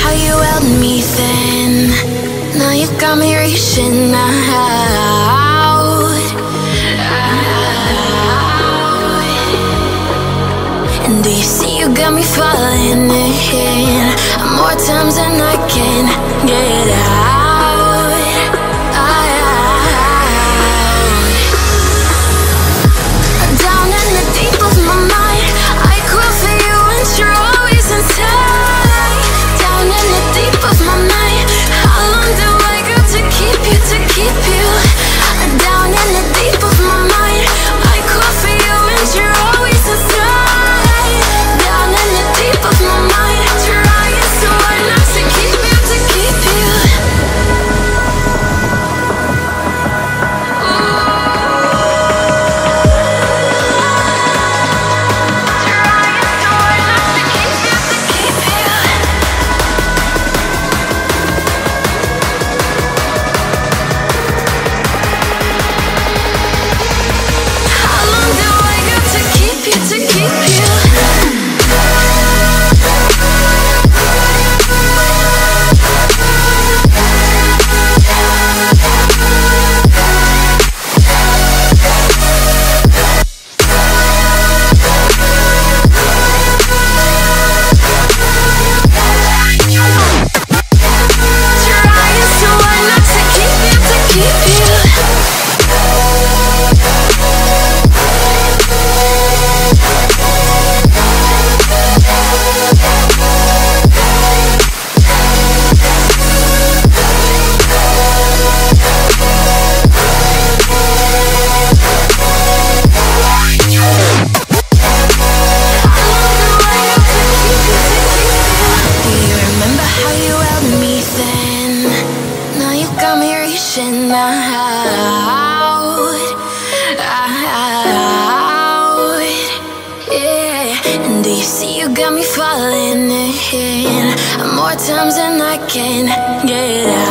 how you held me then. Now you got me reaching out. And do you see you got me falling in more times than I can get out. Down in the deep of my mind, I crawl for you and you're always inside. Down in the deep of my mind, how long do I got to keep you, to keep you? Down in the deep of my mind, I crawl for you and you're always inside. Down in the deep of my mind, trying so hard not to keep you, to keep you. More times than I can get out.